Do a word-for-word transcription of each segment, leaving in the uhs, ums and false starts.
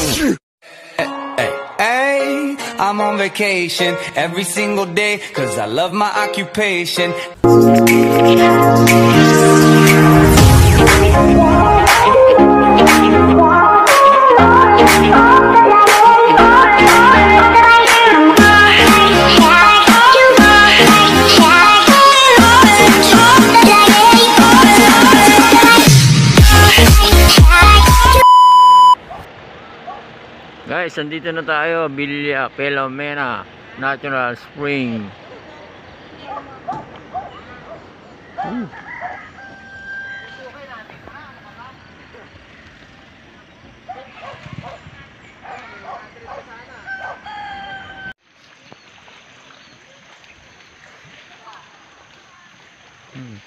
Hey, I'm on vacation every single day, cause I love my occupation. Guys, andito na tayo, Villa Filomena Natural Spring. Uh. Hmm.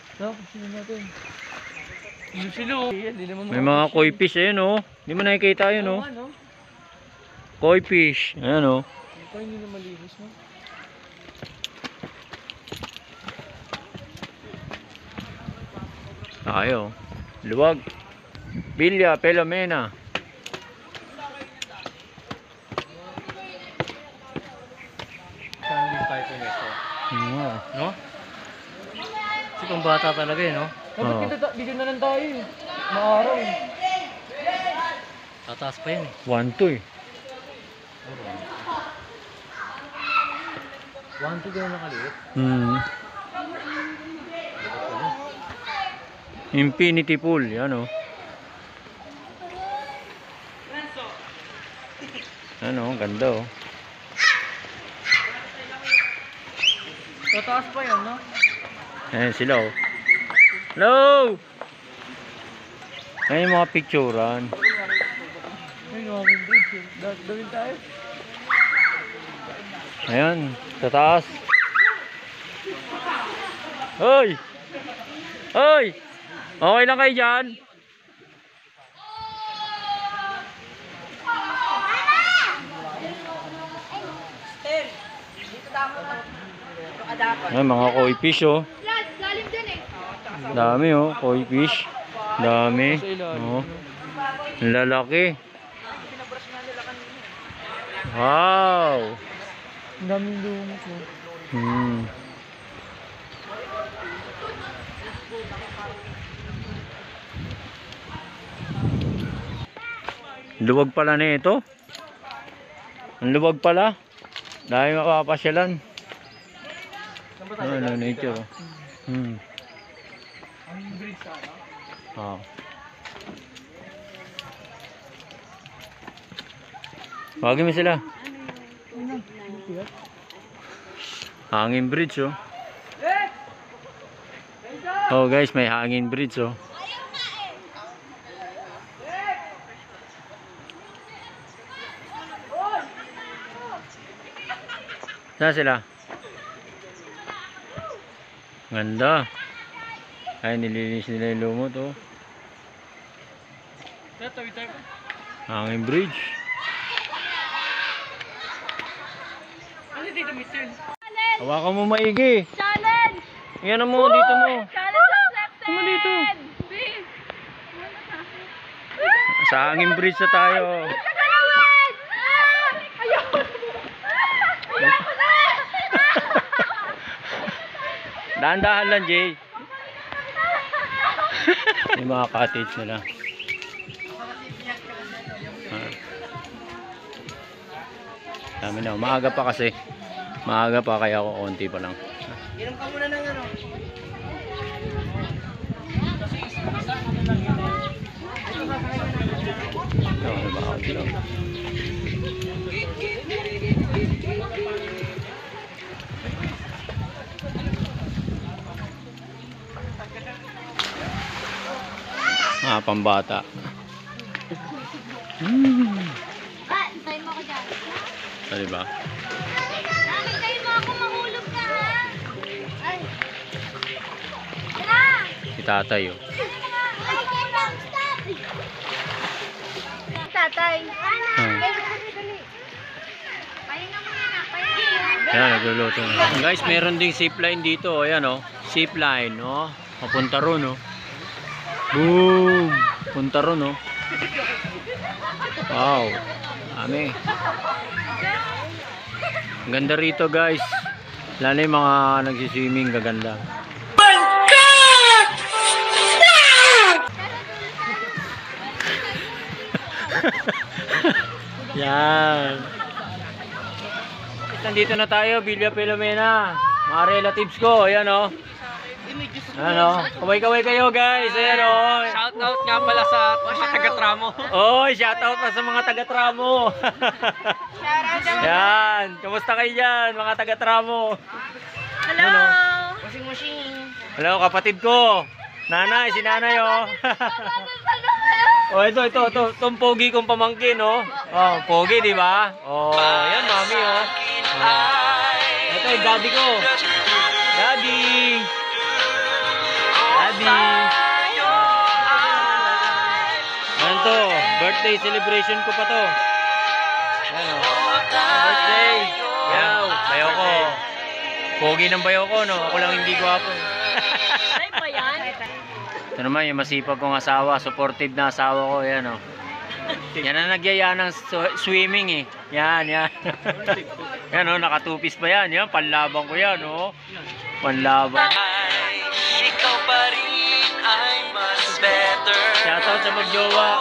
May mga koi fish ayun oh. Hindi mo nakikita yun oh. Koi fish. Ayan o. Ito hindi na malinis mo. Tayo. Luwag. Villa Filomena. Saan yung tayo po nito? Wow. No? Kasi pang bata talaga eh, no? Dapat Oo. kita bigyan na lang tayo eh. Maaraw eh. Tataas pa yan eh. one two eh. one two gano'n nakaliit. Hmm. Infinity pool. Yan o. Ano, ganda o. Tataas pa yan, no? Ayan sila o. Hello! Ayan yung mga picturean. Ay, nakakong bridge eh. Dawin tayo. Ayan, sa taas. Hoy! Hoy! Okay lang kayo dyan? Ayan, mga koi fish oh. Dami oh, koi fish. Dami. Oh. Lalaki. Wow! Ang daming lumot mo. Hmm. Luwag pala na ito. Ang luwag pala. Dahil makapasyalan. Ano, nature. Hmm. Ang bridge sana. Oh. Wagin mo sila. Hangin bridge oh. Oh guys, may hangin bridge oh. Saan sila? Ganda. Ay, nilinis nila yung lumot oh. Hangin bridge. Ano dito, mister? Hawakan mo maigi. Challenge! Yan mo, dito mo. Challenge accepted! Ano dito? Beef! Sa hangin bridge na tayo. Kakalawin! Ah! Ayoko! Ayoko na! Dahan-dahan lang, Jay. Yung mga cottage nila. Ah. Dami na. Maaga pa kasi. Maaga pa kaya ako konti pa lang. Inom ka muna ng ano? Ito, ano ba ako dito? Ah, pambata. Hmm. Ah, hintayin mo ako dyan. Ah, diba? Ah, hintayin mo ako, mahulog ka ha? Ay! Tara! Si tatay oh. Ay, stop! Stop! Tatay! Ah. Pahinga mo yan ah, pahinga. Ayan, nagluluto na. Guys, meron ding zipline dito. Ayan oh. Zipline oh. Papunta ron oh. Boom! Punta ron oh. Wow. Dami. Ang ganda rito guys. Lalo yung mga nagsiswimming, gaganda. Yan. Nandito na tayo, Villa Filomena. Mga relatives ko, ayan o. Oh. Ano? Kaway-kaway kayo guys. Ayan o. Oh. Shoutout nga pala sa mga taga-tramo. Oy, shoutout pa sa mga taga-tramo. Yan. Kamusta kayo dyan, mga taga-tramo? Hello! Ano? Washing machine. Hello, kapatid ko. Nanay, si nanay oh. Oh, ito, ito, ito. Itong pogi kong pamangkin, oh. Oh, pogi, di ba? Oh, yan, mami, oh. Oh. Ito yung daddy ko. Daddy. Daddy. Ano to? Birthday celebration ko pa to. Ano? Birthday. Yaw, bayo ko. Pogi ng bayo ko, no? Ako lang hindi gwapo. Ay pa yan? Ito naman yung masipag kong asawa, supportive na asawa ko, yan o. Yan ang nagyaya ng swimming eh. Yan, yan. Yan o, nakatupis pa yan. Yan, panlabang ko yan o. Panlabang. Ikaw pa rin ay mas better. Shoutout sa magjowa.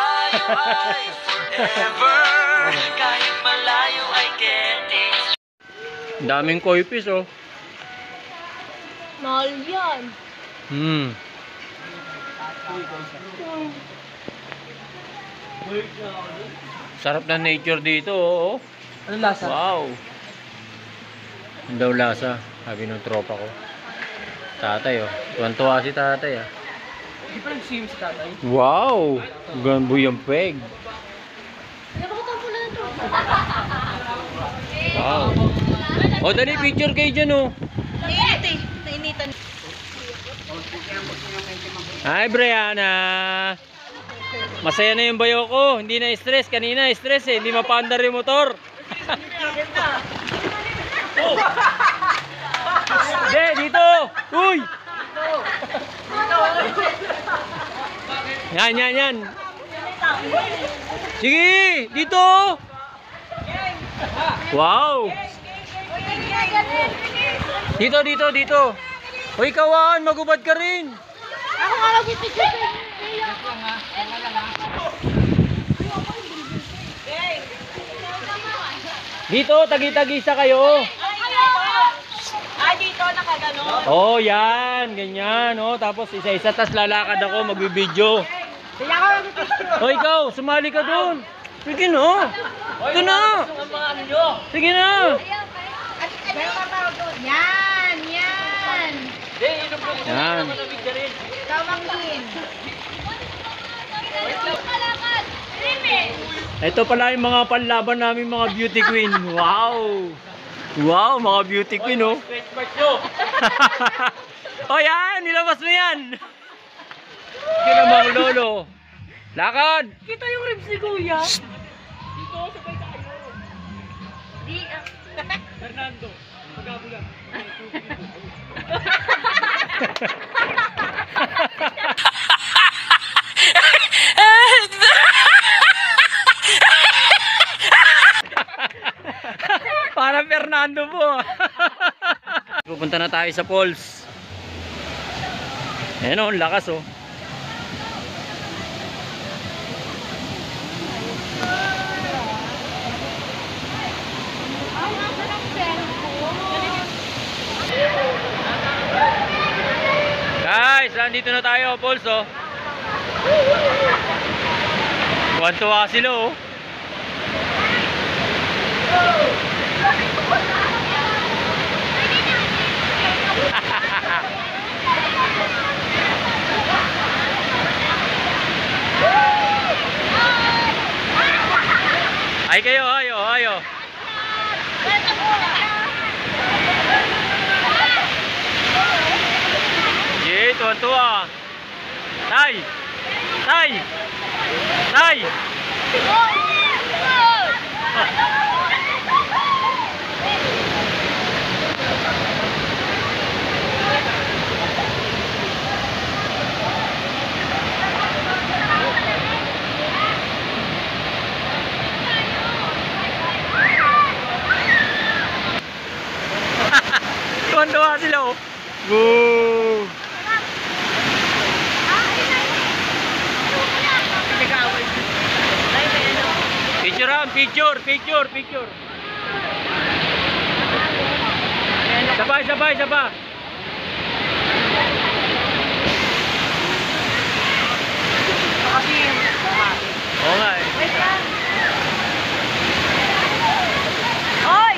Kahit malayo ay getting. Daming koi fish oh. Mahal yan. Hmm. Sarap na nature dito oh. Ano lasa? Wow. Ang daw lasa, sabi ng tropa ko. Tatay oh. Tuwan-tuwa si tatay ah. Hindi pa nag-swim si tatay. Wow! Gambo yung peg. Wow. O, dali picture kayo dyan oh. Nainit eh. Nainitan. Hi Brianna. Masaya na yung bayo ko. Hindi na stress. Kanina stress eh. Hindi mapandar yung motor. Hindi, dito. Uy! Yan, yan, yan. Sige, dito. Wow. Dito, dito, dito. Hoy, kawan, magubad ka rin. Ako nga mag-picture. Dito, tagi-tagisa kayo. Ah, dito nakaganon. Oh, yan, ganyan, oh. Tapos isa-isa, tas lalakad ako, magbibideo. Kaya ako mag-picture. Oh, ikaw, sumali ka doon. Sige na. Ito na. Sige na. Yan, yan. Yan. Tawagin. Ito pala yung mga panlaban namin, mga beauty queen. Wow. Wow, mga beauty queen, oh. Oh, yan. Nilabas mo yan. Sige na, mga lolo. Lakad. Kita yung ribs ni Kuya. Dito, sabay tayo. Di, ah. Fernando, magabulan. Parang Fernando po. Pupunta na tayo sa falls. Ayan o, ang lakas o. Guys, nandito na tayo, falls o. Tuwan-tuwa sila o. Ay kayo, ayo, ayo. Ye, tuwa-tuwa. Tay. Tay. Tay. Woo! Picture ah, picture, picture, picture. Sabay, sabay, sabay. Oo nga eh. Oy!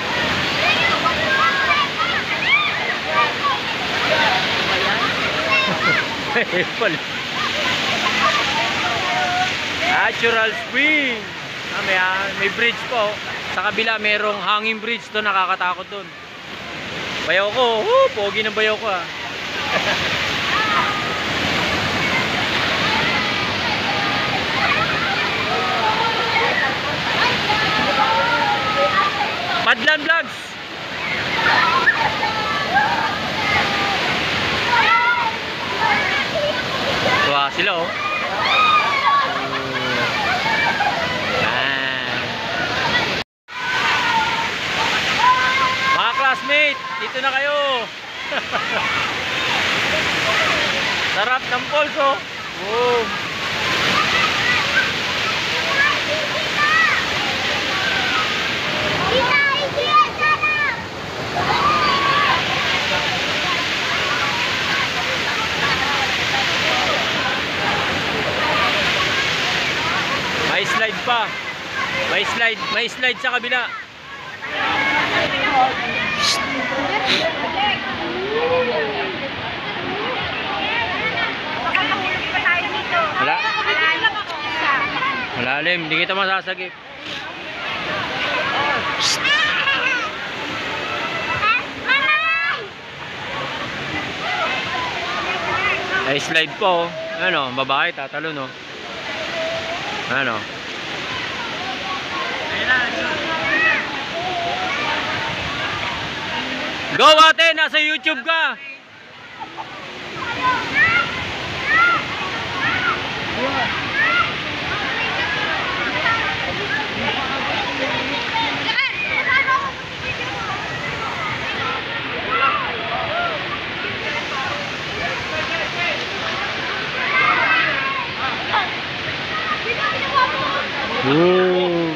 Natural spring. Ah, may, ah, may bridge po. Sa kabila merong hanging bridge doon, nakakatakot doon. Bayaw ko. Woo, pogi ng bayaw ko ah. Madlan Vlogs. Tuwa sila oh. Ah. Mga classmate, dito na kayo. Sarap ng falls oh. Boom. May slide pa. May slide, may slide sa kabila. Wala. Malalim, hindi kita masasagip. Ay slide po. Ano, babae tatalo no. Ano? Go ate, nasa YouTube ka. Woo.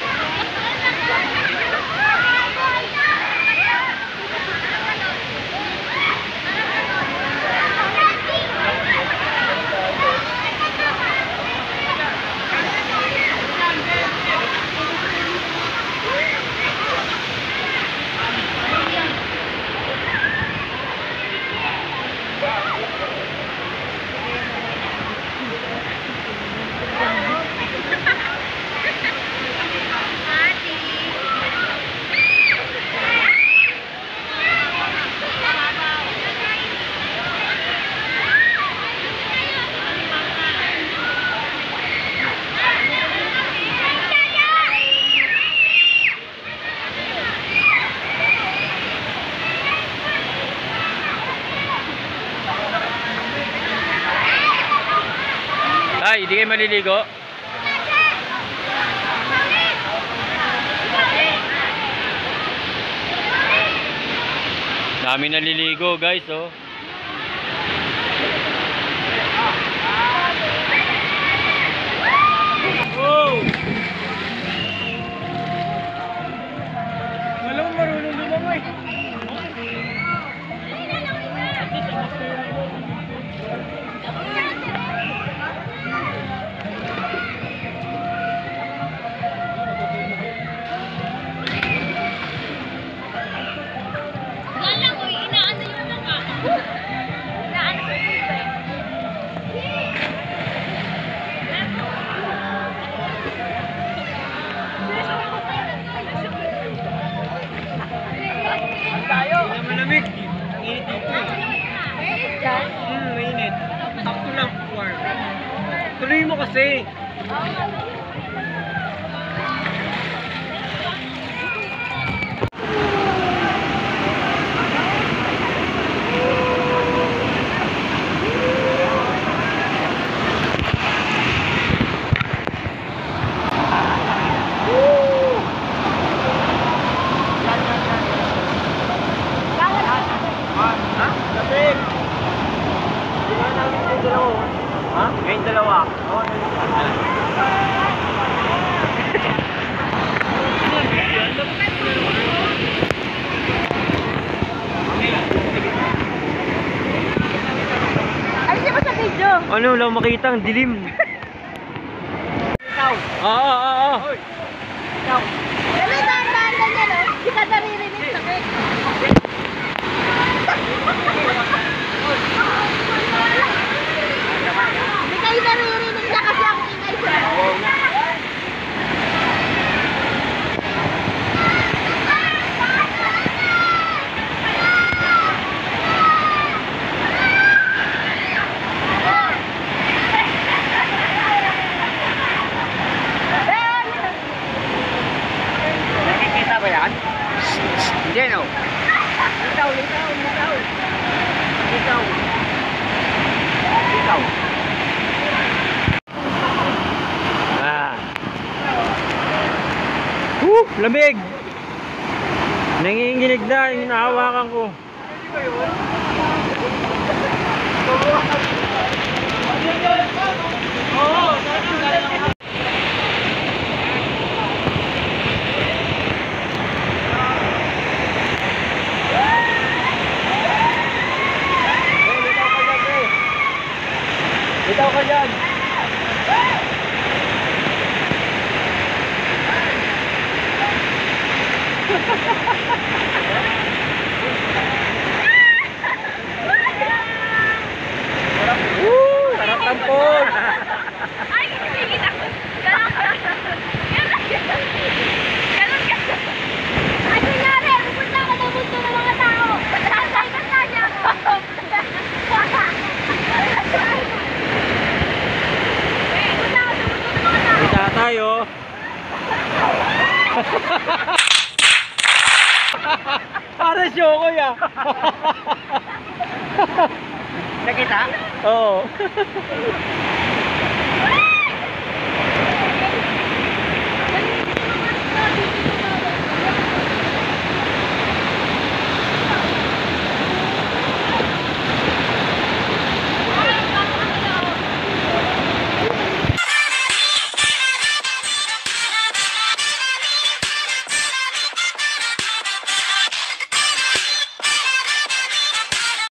Ay, hindi kayo maliligo? Dami naliligo guys oh. Oh! Walang marunong lumangoy. Malamig. Ang init dito eh. Mainit dyan? Hmm, mainit. Sakto lang, warm. Tuloy mo kasi. Ha? wala akong makita, ang dilim. Ikaw. Oo, oo, oo. Ikaw. Pero dahan-dahan ganyan, oh. Hindi ka naririnig sakit. Hindi kayo naririnig na kasi ang ingay ko. Nakikita ba yan? Hindi, no? Ikaw, ikaw, ikaw. Ikaw. Ikaw. Ah. Woo, lamig. Nanginginig na, yung hinahawakan ko. Bitaw ka dyan. Woo! Sarap tampon! Ay, hindi ako. Ganon ka. Ganon ka. Ganon ka. Ay, kunyari, pupunta ako ng mundo ng mga tao. Sasay ka sa niya. Eh, punta ako sa mundo ng mga tao. Kita tayo. Para show ko ya. Nakita? Oo. Ah!